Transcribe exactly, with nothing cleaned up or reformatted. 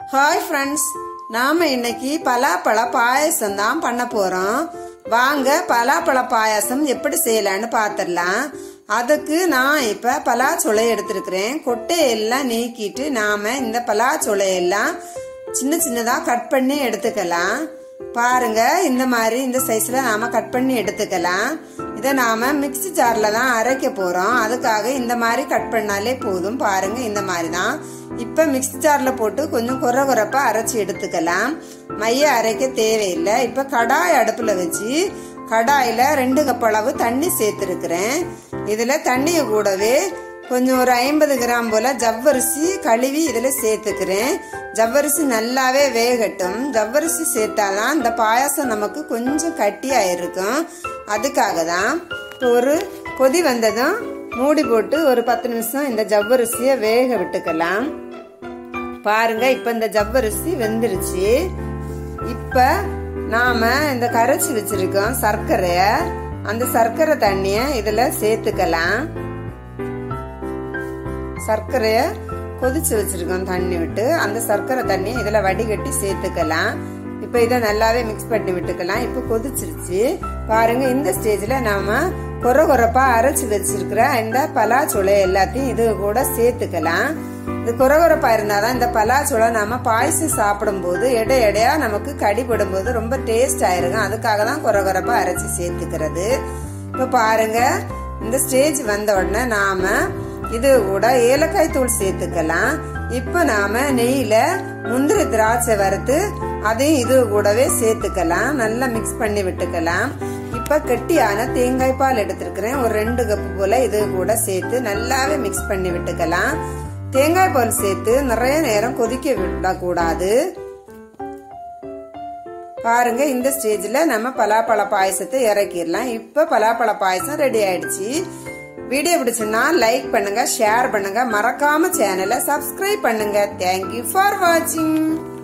Hi friends, நாம இன்னைக்கு பலாப்பழ பாயாசம் தான் பண்ண போறோம். வாங்க பலாப்பழ பாயாசம் எப்படி செய்யலான்னு பார்த்துடலாம். அதுக்கு நான் இப்ப பலாச்சொலை எடுத்திருக்கிறேன். கொட்டையெல்லாம் நீக்கிட்டு நாம இந்த பலாச்சொலையெல்லாம் சின்ன சின்னதா கட் பண்ணி எடுத்துக்கலாம். பாருங்க, இந்த மாதிரி இந்த சைஸ்ல நாம கட் பண்ணி எடுத்துக்கலாம். இதை நாம மிக்ஸி ஜார்ல தான் அரைக்க போறோம். அதுக்காக இந்த மாதிரி கட் பண்ணாலே போதும். பாருங்க, இந்த மாதிரி தான். இப்ப மிக்ஸி ஜார்ல போட்டு கொஞ்சம் குறை குறைப்பா அரைச்சி எடுத்துக்கலாம். மைய அரைக்க தேவையில்லை. இப்ப கடாய் அடுப்புல வச்சு கடாயில ரெண்டு கப் அளவு தண்ணி சேர்த்திருக்கிறேன். இதுல தண்ணிய கூடவே கொஞ்சம் ஒரு ஐம்பது கிராம் போல ஜவ்வரிசி கழுவி இதுல சேர்த்துக்கிறேன். ஜவ்வரிசி நல்லாவே வேகட்டும். ஜவ்வரிசி சேர்த்தாதான் இந்த பாயாசம் நமக்கு கொஞ்சம் கட்டியா இருக்கும். அதுக்காக தான் ஒரு கொதி வந்ததும் மூடி போட்டு ஒரு பத்து நிமிஷம் இந்த ஜவ்வரிசிய வேக விட்டுக்கலாம். பாருங்க, இப்ப இந்த ஜவ்வரிசி வெந்துருச்சு. இப்ப நாம இந்த கரைச்சி வச்சிருக்கோம் சர்க்கரைய, அந்த சர்க்கரை தண்ணிய இதுல சேர்த்துக்கலாம். சர்க்கரைய கொதிச்சு வச்சிருக்கோம் தண்ணி விட்டு, அந்த சர்க்கரை தண்ணியை இதுல வடிகட்டி சேர்த்துக்கலாம். இப்ப இதை நல்லாவே மிக்ஸ் பண்ணி விட்டுக்கலாம். இப்ப கொதிச்சிருச்சு. பாருங்க, இந்த ஸ்டேஜ்ல நாம கொர கொரப்பா அரைச்சு வச்சிருக்கிற இந்த பலாச்சொலை எல்லாத்தையும் இது கூட சேர்த்துக்கலாம். இது கொர கொரப்பா இருந்தாதான் இந்த பலாச்சொலை நாம பாயசம் சாப்பிடும் போது எடை எடையா நமக்கு கடிபடும் போது ரொம்ப டேஸ்ட் ஆயிருக்கும். அதுக்காக தான் கொர கொரப்பா அரைச்சு சேர்த்துக்கிறது. இப்ப பாருங்க, இந்த ஸ்டேஜ் வந்த உடனே நாம இது கூட ஏலக்காய் தூள் சேர்த்துக்கலாம். இப்ப நாம நெய்யில முந்திரி திராட்சை வறுத்து அதையும் இது கூடவே சேர்த்துக்கலாம். நல்லா மிக்ஸ் பண்ணி விட்டுக்கலாம். இப்ப கெட்டியான தேங்காய் பால் எடுத்திருக்கிறேன். ஒரு ரெண்டு கப்பு போல இது கூட சேர்த்து நல்லாவே மிக்ஸ் பண்ணி விட்டுக்கலாம். தேங்காய் பால் சேர்த்து நிறைய நேரம் கொதிக்க விடக்கூடாது. பாருங்க, இந்த ஸ்டேஜ்ல நம்ம பலாப்பழ பாயசத்தை இறக்கிடலாம். இப்ப பலாப்பழ பாயசம் ரெடி ஆயிடுச்சு. வீடியோ பிடிச்சுன்னா லைக் பண்ணுங்க, ஷேர் பண்ணுங்க, மறக்காம சேனலை சப்ஸ்கிரைப் பண்ணுங்க. தேங்க்யூ ஃபார் வாட்சிங்.